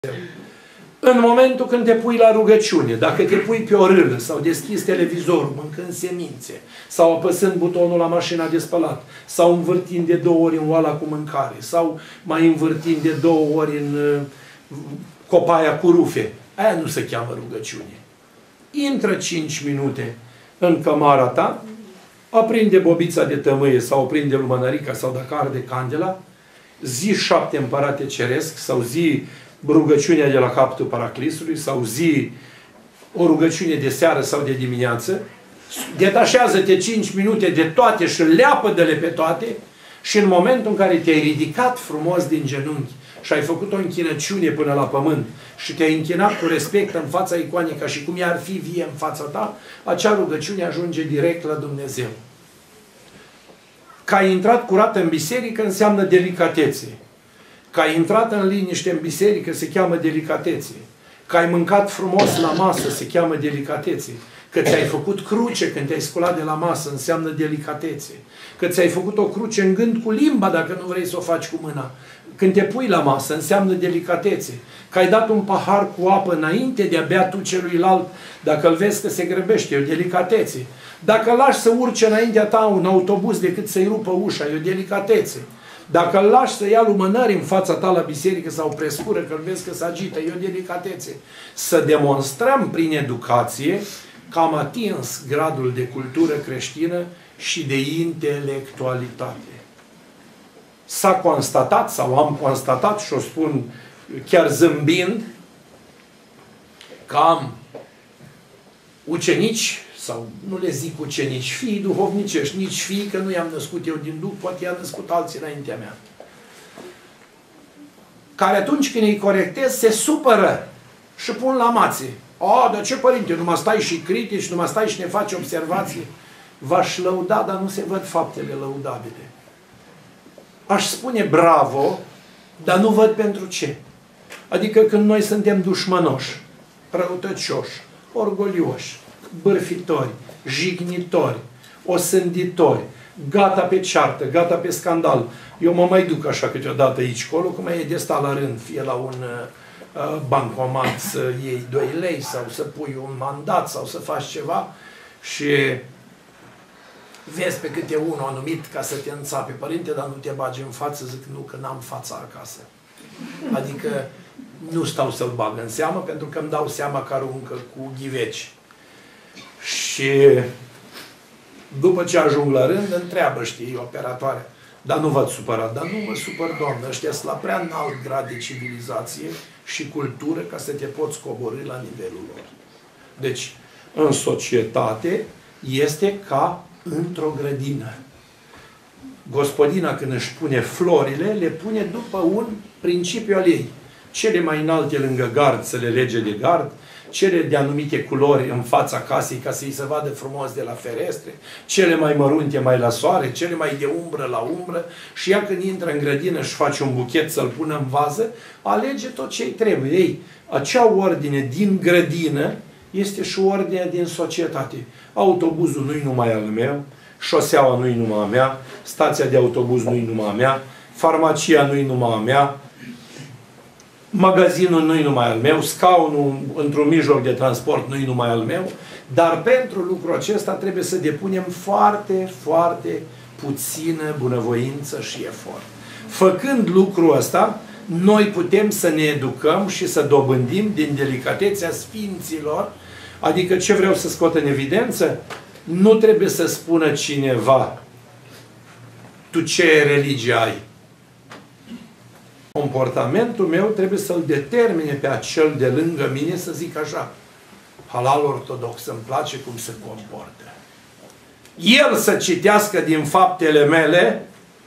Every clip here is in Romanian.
În momentul când te pui la rugăciune, dacă te pui pe o râlă sau deschizi televizorul, mâncând semințe, sau apăsând butonul la mașina de spălat, sau învârtind de 2 ori în oala cu mâncare, sau mai învârtind de 2 ori în copaia cu rufe, aia nu se cheamă rugăciune. Intră 5 minute în cămara ta, aprinde bobița de tămâie sau aprinde lumânărica sau dacă arde candela, zi 7 împărate ceresc sau zi rugăciunea de la capătul Paraclisului sau zi o rugăciune de seară sau de dimineață, detașează-te 5 minute de toate și leapă-de-le pe toate și în momentul în care te-ai ridicat frumos din genunchi și ai făcut o închinăciune până la pământ și te-ai închinat cu respect în fața icoanei ca și cum ea ar fi vie în fața ta, acea rugăciune ajunge direct la Dumnezeu. Că ai intrat curat în biserică înseamnă delicatețe. Că ai intrat în liniște în biserică se cheamă delicatețe. Că ai mâncat frumos la masă se cheamă delicatețe. Că ți-ai făcut cruce când te-ai sculat de la masă înseamnă delicatețe. Că ți-ai făcut o cruce în gând cu limba dacă nu vrei să o faci cu mâna. Când te pui la masă înseamnă delicatețe. Că ai dat un pahar cu apă înainte de a bea tu celuilalt, dacă îl vezi că se grăbește, e o delicatețe. Dacă îl lași să urce înaintea ta un autobuz decât să-i rupă ușa, e o delicatețe. Dacă îl lași să ia lumânări în fața ta la biserică sau prescură, că îl vezi că se agită, e o delicatețe. Să demonstrăm prin educație că am atins gradul de cultură creștină și de intelectualitate. S-a constatat, sau am constatat, și o spun chiar zâmbind, că am ucenici, sau nu le zic ucenici, fii duhovnicești, nici fii, că nu i-am născut eu din Duh, poate i-am născut alții înaintea mea, care atunci când îi corectez se supără și pun la mațe. Dar ce părinte, numai stai și critici, numai stai și ne faci observații? V-aș lăuda, dar nu se văd faptele lăudabile. Aș spune bravo, dar nu văd pentru ce. Adică când noi suntem dușmănoși, răutăcioși, orgolioși, bârfitori, jignitori, osânditori, gata pe ceartă, gata pe scandal. Eu mă mai duc așa câteodată aici colo, cum e de sta la rând, fie la un bancomat să iei 2 lei sau să pui un mandat sau să faci ceva și vezi pe câte unul anumit ca să te înțape. Părinte, dar nu te bagi în față, zic nu, că n-am fața acasă. Adică nu stau să-l bag în seamă pentru că îmi dau seama că aruncă cu ghiveci. Și după ce ajung la rând, întreabă, știi, operatoarea, dar nu v-ați supărat, dar nu mă supăr, doamnă, ăștia sunt la prea înalt grad de civilizație și cultură ca să te poți coborî la nivelul lor. Deci, în societate este ca într-o grădină. Gospodina, când își pune florile, le pune după un principiu al ei. Cele mai înalte lângă gard să le lege de gard, cele de anumite culori în fața casei ca să-i se vadă frumos de la ferestre, cele mai mărunte mai la soare, cele mai de umbră la umbră și ea când intră în grădină și face un buchet să-l pună în vază, alege tot ce-i trebuie. Ei, acea ordine din grădină este și ordinea din societate. Autobuzul nu-i numai al meu, șoseaua nu-i numai a mea, stația de autobuz nu-i numai a mea, farmacia nu-i numai a mea, magazinul nu-i numai al meu, scaunul într-un mijloc de transport nu-i numai al meu, dar pentru lucrul acesta trebuie să depunem foarte, foarte puțină bunăvoință și efort. Făcând lucrul ăsta, noi putem să ne educăm și să dobândim din delicatețea sfinților, adică ce vreau să scot în evidență, nu trebuie să spună cineva tu ce religie ai. Comportamentul meu trebuie să-l determine pe acel de lângă mine să zic așa, halal ortodox, îmi place cum se comportă. El să citească din faptele mele.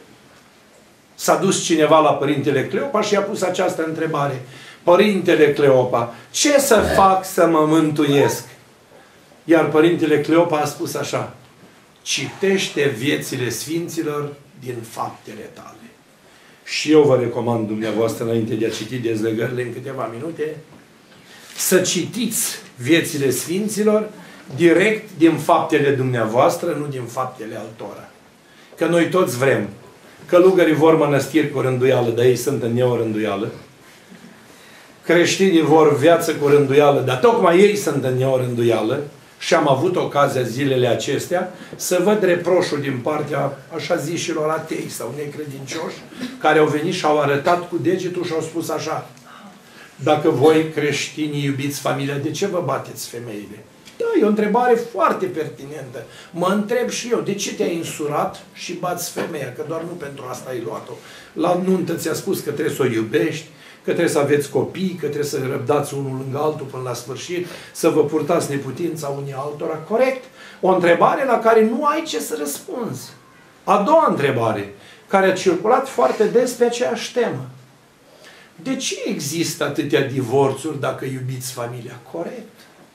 S-a dus cineva la Părintele Cleopa și i-a pus această întrebare. Părintele Cleopa, ce să fac să mă mântuiesc? Iar Părintele Cleopa a spus așa, citește viețile sfinților din faptele tale. Și eu vă recomand dumneavoastră, înainte de a citi dezlegările în câteva minute, să citiți viețile sfinților direct din faptele dumneavoastră, nu din faptele altora. Că noi toți vrem. Călugării vor mănăstiri cu rânduială, dar ei sunt în neorânduială. creștinii vor viață cu rânduială, dar tocmai ei sunt în o rânduială și am avut ocazia zilele acestea să văd reproșul din partea așa zișilor atei sau necredincioși care au venit și au arătat cu degetul și au spus așa: dacă voi creștinii iubiți familia, de ce vă bateți femeile? Da, e o întrebare foarte pertinentă. Mă întreb și eu, de ce te-ai însurat și bați femeia? Că doar nu pentru asta ai luat-o. La nuntă ți-a spus că trebuie să o iubești, că trebuie să aveți copii, că trebuie să răbdați unul lângă altul până la sfârșit, să vă purtați neputința unii altora. Corect. O întrebare la care nu ai ce să răspunzi. A doua întrebare, care a circulat foarte des pe aceeași temă. De ce există atâtea divorțuri dacă iubiți familia? Corect.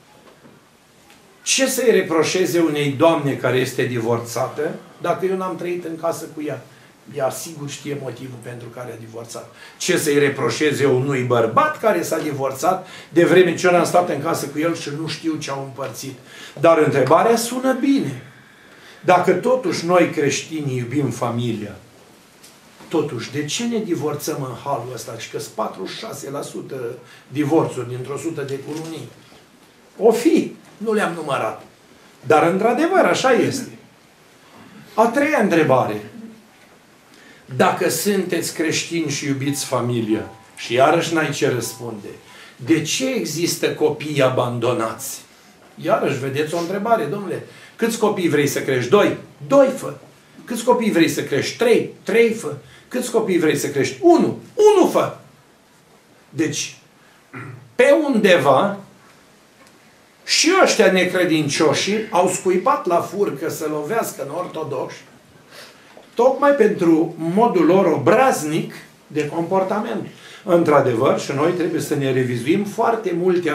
Ce să-i reproșeze unei doamne care este divorțată dacă eu n-am trăit în casă cu ea? Ea sigur știe motivul pentru care a divorțat. Ce să-i reproșeze unui bărbat care s-a divorțat de vreme ce eu n-am stat în casă cu el și nu știu ce au împărțit? Dar întrebarea sună bine. Dacă totuși noi creștinii iubim familia, totuși, de ce ne divorțăm în halul ăsta? Și că sunt 46% divorțuri dintr-o 100 de colonii. O fi, nu le-am numărat. Dar, într-adevăr, așa este. A treia întrebare. Dacă sunteți creștini și iubiți familia, și iarăși n-ai ce răspunde, de ce există copii abandonați? Iarăși, vedeți o întrebare, domnule. Câți copii vrei să crești? 2. 2 fă. Câți copii vrei să crești? 3. 3 fă. Câți copii vrei să crești? 1. 1 fă. Deci, pe undeva, și ăștia necredincioși au scuipat la furcă să lovească în ortodoxi, tocmai pentru modul lor obraznic de comportament. Într-adevăr, și noi trebuie să ne revizuim foarte multe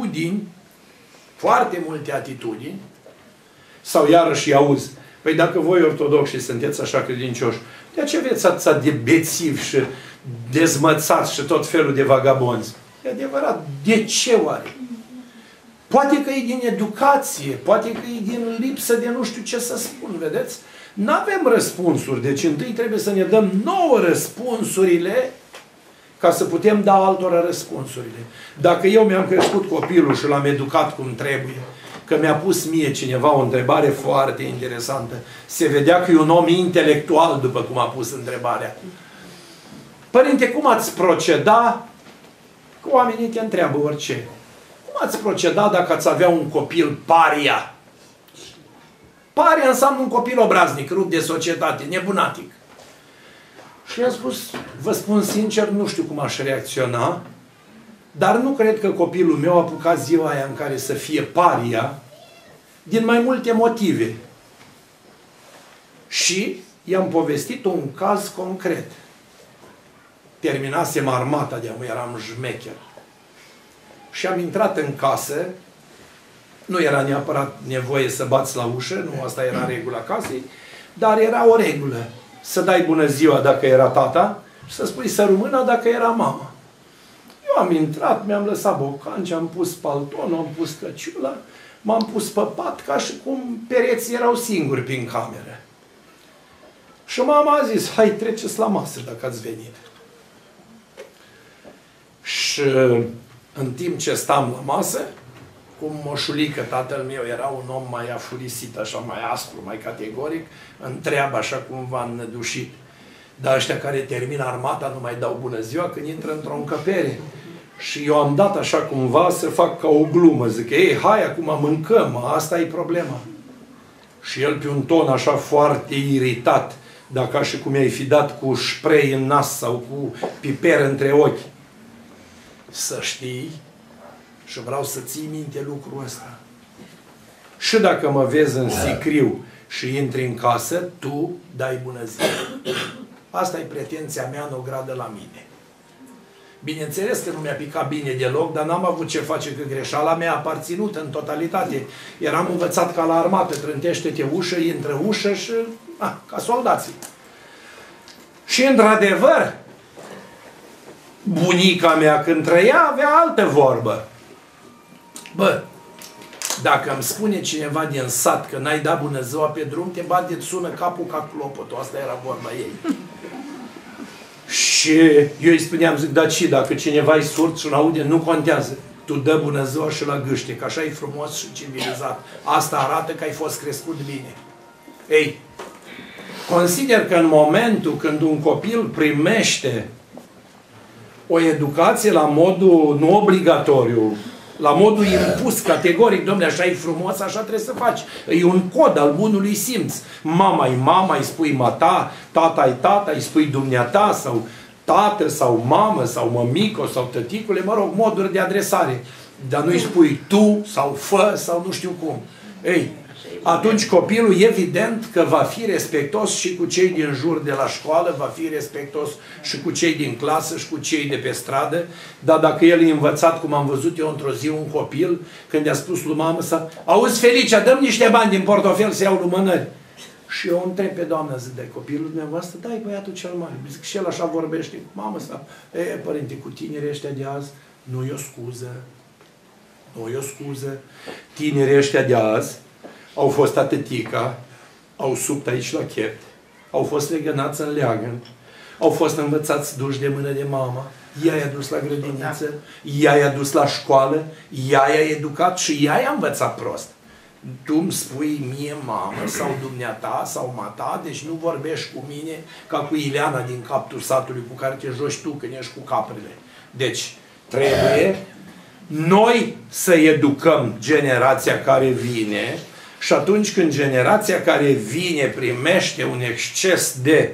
atitudini, sau iarăși auzi, păi dacă voi ortodoxi sunteți așa credincioși, de ce veți atâția de bețivi și dezmățați și tot felul de vagabonzi? E adevărat, de ce oare? Poate că e din educație, poate că e din lipsă de nu știu ce să spun, vedeți? N-avem răspunsuri, deci întâi trebuie să ne dăm nouă răspunsurile ca să putem da altora răspunsurile. Dacă eu mi-am crescut copilul și l-am educat cum trebuie, că mi-a pus mie cineva o întrebare foarte interesantă, se vedea că e un om intelectual după cum a pus întrebarea. Părinte, cum ați proceda? Că oamenii te întreabă orice. Cum ați proceda dacă ați avea un copil paria? Paria înseamnă un copil obraznic, rupt de societate, nebunatic. Și i-am spus, vă spun sincer, nu știu cum aș reacționa, dar nu cred că copilul meu a apucat ziua aia în care să fie paria, din mai multe motive. Și i-am povestit un caz concret. Terminasem armata, de-amu eram șmecher. Și am intrat în casă, nu era neapărat nevoie să bați la ușă, nu asta era regula casei, dar era o regulă. Să dai bună ziua dacă era tata și să spui să rămână dacă era mama. Eu am intrat, mi-am lăsat bocanci, am pus paltonul, am pus căciula, m-am pus pe pat ca și cum pereții erau singuri prin cameră. Și mama a zis, hai treceți la masă dacă ați venit. Și în timp ce stam la masă, cum moșulică, tatăl meu era un om mai afurisit, așa mai aspru, mai categoric, întreabă așa cumva înnădușit. Dar ăștia care termină armata nu mai dau bună ziua când intră într-o încăpere. Și eu am dat așa cumva să fac ca o glumă. Zic, ei, hai, acum mâncăm, asta e problema. Și el pe un ton așa foarte iritat, dacă ca și cum i-ai fi dat cu spray în nas sau cu piper între ochi. Să știi, și vreau să ții minte lucrul ăsta. Și dacă mă vezi în sicriu și intri în casă, tu dai bună ziua. Asta e pretenția mea în ogradă la mine. Bineînțeles că nu mi-a picat bine deloc, dar n-am avut ce face, că greșeala mea a aparținut în totalitate. Eram învățat ca la armată, trântește-te ușă, intră ușă și... ca soldații. Și într-adevăr, bunica mea când trăia avea altă vorbă. Bă, dacă îmi spune cineva din sat că n-ai dat bună ziua pe drum, te bate, sună capul ca clopotul. Asta era vorba ei. Și eu îi spuneam, zic, dar ce, dacă cineva e surd și nu aude, nu contează. Tu dă bună ziua și la gâște, că așa e frumos și civilizat. Asta arată că ai fost crescut bine. Ei, consider că în momentul când un copil primește o educație la modul nu obligatoriu, la modul impus, categoric, dom'le, așa e frumos, așa trebuie să faci. E un cod al bunului simț. Mama e mama, îi spui mata, tata e tata, îi spui dumneata, sau tată, sau mamă, sau mămico, sau tăticule, mă rog, moduri de adresare. Dar nu îi spui tu, sau fă, sau nu știu cum. Ei, atunci copilul evident că va fi respectos și cu cei din jur de la școală, va fi respectos și cu cei din clasă și cu cei de pe stradă, dar dacă el e învățat, cum am văzut eu într-o zi un copil, când i-a spus lui mamă să auzi Felicia, dă-mi niște bani din portofel să iau lumânări. Și eu întreb pe doamna, zic, de copilul dumneavoastră, da, e băiatul cel mare. Zic, și el așa vorbește, mamă sau, părinte, cu tinerii ăștia de azi, nu e o scuză, nu e o scuză. Tinerii ăștia de azi au fost atâtica, au subt aici la chept, au fost legănați în leagăn, au fost învățați duși de mână de mama, ea i-a dus la grădiniță, ea i-a dus la școală, ea i-a educat și ea i-a învățat prost. Tu îmi spui mie mamă sau dumneata sau mata, deci nu vorbești cu mine ca cu Ileana din capul satului cu care te joci tu când ești cu caprele. Deci trebuie noi să educăm generația care vine și atunci când generația care vine primește un exces de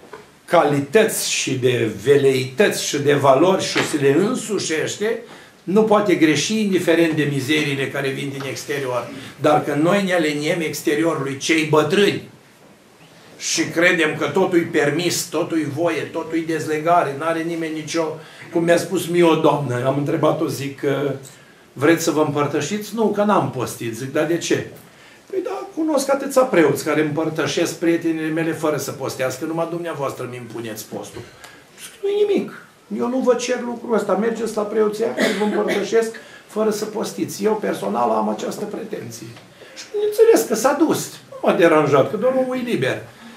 calități și de veleități și de valori și se le însușește, nu poate greși indiferent de mizeriile care vin din exterior. Dar când noi ne aliniem exteriorului, cei bătrâni, și credem că totul e permis, totul e voie, totul e dezlegare, n-are nimeni nicio... Cum mi-a spus mie o doamnă, am întrebat-o, zic, vreți să vă împărtășiți? Nu, că n-am postit. Zic, dar de ce? Păi da, cunosc atâția preoți care împărtășesc prietenile mele fără să postească, numai dumneavoastră mi impuneți postul. Zic, nu-i nimic. Eu nu vă cer lucrul ăsta. Mergeți la preoția care vă împărtășesc fără să postiți. Eu personal am această pretenție. Și înțeles că s-a dus. Nu m-a deranjat, că doar omul e liber.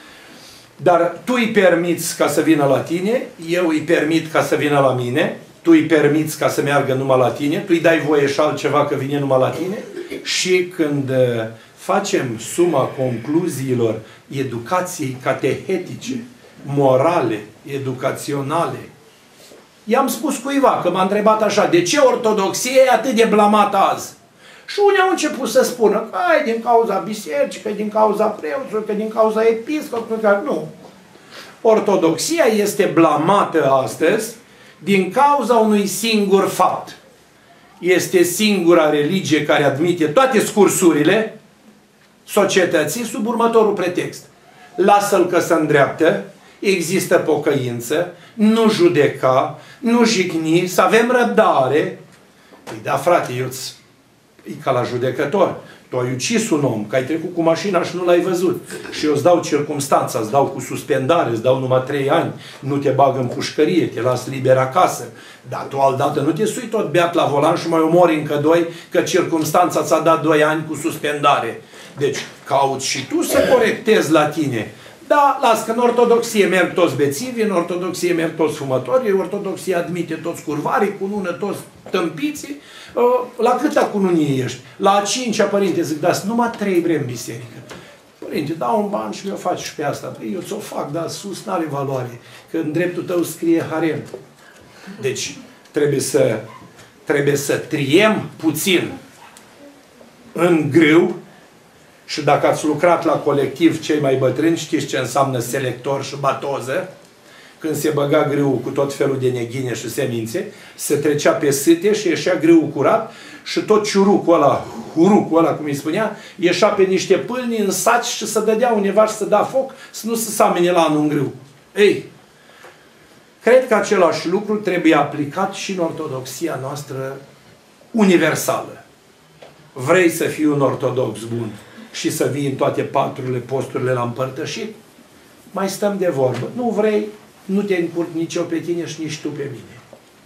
Dar tu îi permiți ca să vină la tine, eu îi permit ca să vină la mine, tu îi permiți ca să meargă numai la tine, tu îi dai voie și altceva că vine numai la tine și când facem suma concluziilor educației catehetice, morale, educaționale, i-am spus cuiva, că m-a întrebat așa, de ce ortodoxia e atât de blamată azi? Și unii au început să spună că e din cauza bisericii, că e din cauza preoților, că e din cauza episcopului, că nu. Ortodoxia este blamată astăzi din cauza unui singur fapt. Este singura religie care admite toate scursurile societății sub următorul pretext. Lasă-l că se îndreaptă, există pocăință, nu judeca, nu jigni, să avem răbdare. Păi da, frate, e ca la judecător. Tu ai ucis un om, că ai trecut cu mașina și nu l-ai văzut. Și eu îți dau circumstanța, îți dau cu suspendare, îți dau numai 3 ani, nu te bag în pușcărie, te las liber acasă. Dar tu aldată nu te sui tot beat la volan și mai omori încă 2, că circumstanța ți-a dat 2 ani cu suspendare. Deci cauți și tu să corectezi la tine. Da, las că în ortodoxie merg toți bețivi, în ortodoxie merg toți fumători, în ortodoxie admite toți curvarii, cunună toți tâmpiții. La câta cununie ești? La a 5-a, părinte, zic, dar numai 3 vrem biserică. Părinte, dau un ban și mi-o faci și pe asta. Păi, eu ți-o fac, dar sus n-are valoare, că în dreptul tău scrie harem. Deci, trebuie să triem puțin în grâu. Și dacă ați lucrat la colectiv cei mai bătrâni, știți ce înseamnă selector și batoză? Când se băga grâul cu tot felul de neghine și semințe, se trecea pe sâte și ieșea grâul curat și tot ciurucul ăla, hurucul ăla, cum îi spunea, ieșea pe niște pâlni în saci și se dădea undeva și se da foc să nu se samene la anul în grâu. Ei, cred că același lucru trebuie aplicat și în ortodoxia noastră universală. Vrei să fii un ortodox bun și să vii în toate paturile, posturile la împărtășit? Mai stăm de vorbă. Nu vrei, nu te încurc nici eu pe tine și nici tu pe mine.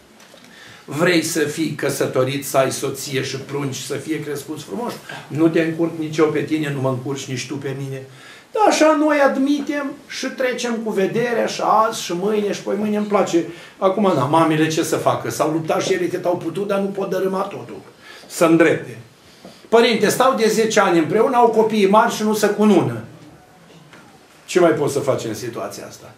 Vrei să fii căsătorit, să ai soție și prunci, să fie crescuți frumos? Nu te încurc nici eu pe tine, nu mă încurci nici tu pe mine. Da, așa noi admitem și trecem cu vederea și azi și mâine și poi mâine îmi place. Acum, na, mamele ce să facă? S-au luptat și ele cât au putut, dar nu pot dărâma totul. Să îndrepte. Părinte, stau de 10 ani împreună, au copii mari și nu se cunună. Ce mai poți să faci în situația asta?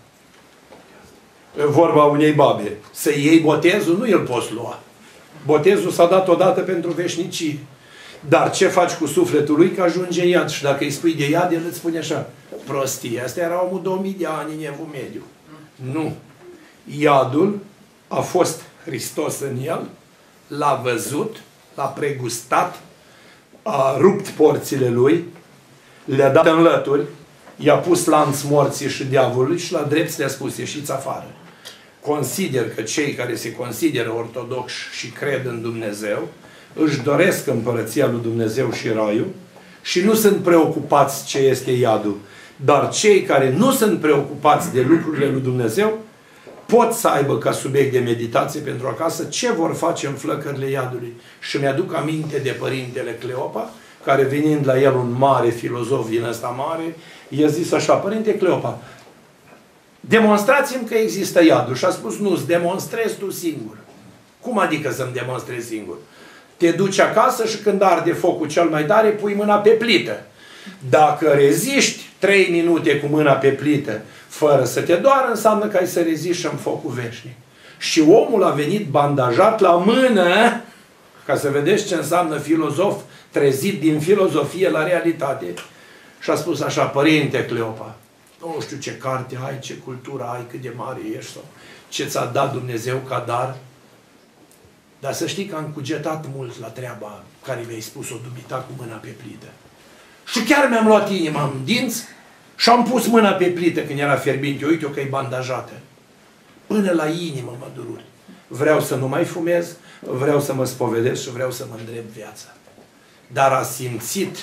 Vorba unei babe. Să iei botezul, nu îl poți lua. Botezul s-a dat odată pentru veșnicie. Dar ce faci cu sufletul lui că ajunge iad? Și dacă îi spui de iad, el îți spune așa: prostie. Asta era omul 2000 de ani în Evul Mediu. Nu. Iadul a fost Hristos în el, l-a văzut, l-a pregustat, a rupt porțile lui, le-a dat în lături, i-a pus lanț morții și diavolului și la drept le-a spus: ieșiți afară. Consider că cei care se consideră ortodoxi și cred în Dumnezeu își doresc împărăția lui Dumnezeu și raiul și nu sunt preocupați ce este iadul. Dar cei care nu sunt preocupați de lucrurile lui Dumnezeu pot să aibă ca subiect de meditație pentru acasă ce vor face în flăcările iadului. Și mi-aduc aminte de părintele Cleopa, care venind la el un mare filozof din ăsta mare, i-a zis așa: părinte Cleopa, demonstrați-mi că există iadul. Și a spus: nu, îți demonstrezi tu singur. Cum adică să-mi demonstrezi singur? Te duci acasă și când arde focul cel mai tare, pui mâna pe plită. Dacă reziști 3 minute cu mâna pe plită fără să te doară, înseamnă că ai să reziști în focul veșnic. Și omul a venit bandajat la mână, ca să vedeți ce înseamnă filozof trezit din filozofie la realitate. Și a spus așa: părinte Cleopa, nu știu ce carte ai, ce cultură ai, cât de mare ești sau ce ți-a dat Dumnezeu ca dar, dar să știi că am cugetat mult la treaba care mi-ai spus-o dubita cu mâna pe plită. Și chiar mi-am luat inima în dinți și am pus mâna pe plită când era fierbinte. Uite-o că e bandajată. Până la inimă mă dururi. Vreau să nu mai fumez, vreau să mă spovedesc și vreau să mă îndrept viața. Dar a simțit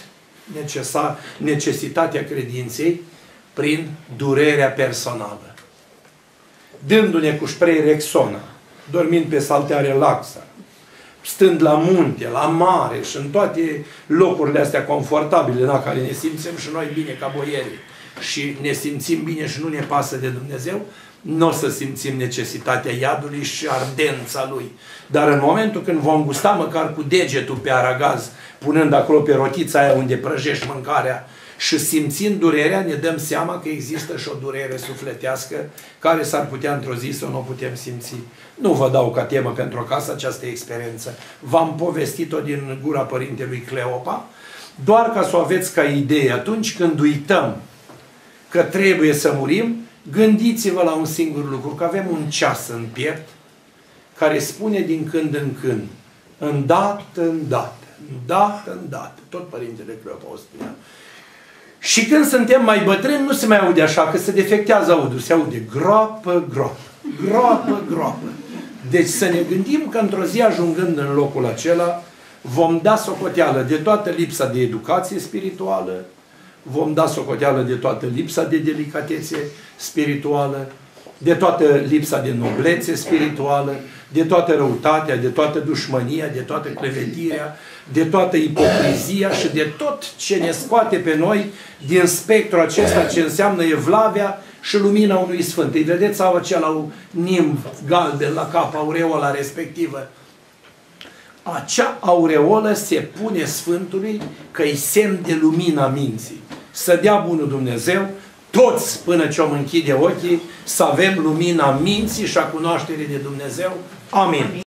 necesitatea credinței prin durerea personală. Dându-ne cu spray Rexona, dormind pe saltea relaxă, stând la munte, la mare și în toate locurile astea confortabile, la care ne simțim și noi bine ca boierii și ne simțim bine și nu ne pasă de Dumnezeu, nu o să simțim necesitatea iadului și ardența lui. Dar în momentul când vom gusta măcar cu degetul pe aragaz, punând acolo pe rotița aia unde prăjești mâncarea și simțind durerea, ne dăm seama că există și o durere sufletească care s-ar putea într-o zi să nu o putem simți. Nu vă dau ca temă pentru acasă această experiență. V-am povestit-o din gura părintelui Cleopa, doar ca să o aveți ca idee. Atunci când uităm că trebuie să murim, gândiți-vă la un singur lucru, că avem un ceas în piept care spune din când în când: îndată, îndată, îndată, îndată. Tot părintele Cleopa o spunea. Și când suntem mai bătrâni, nu se mai aude așa, că se defectează audul. Se aude groapă, groapă, groapă, groapă. Deci să ne gândim că într-o zi, ajungând în locul acela, vom da socoteală de toată lipsa de educație spirituală, vom da socoteală de toată lipsa de delicatețe spirituală, de toată lipsa de noblețe spirituală, de toată răutatea, de toată dușmânia, de toată clevetirea, de toată ipocrizia și de tot ce ne scoate pe noi din spectrul acesta ce înseamnă evlavia și lumina unui sfânt. Îi vedeți sau acela nimb galben la cap, aureola respectivă. Acea aureolă se pune Sfântului că-i semn de lumina minții. Să dea bunul Dumnezeu toți, până ce om închide ochii, să avem lumina minții și a cunoașterii de Dumnezeu. Amin.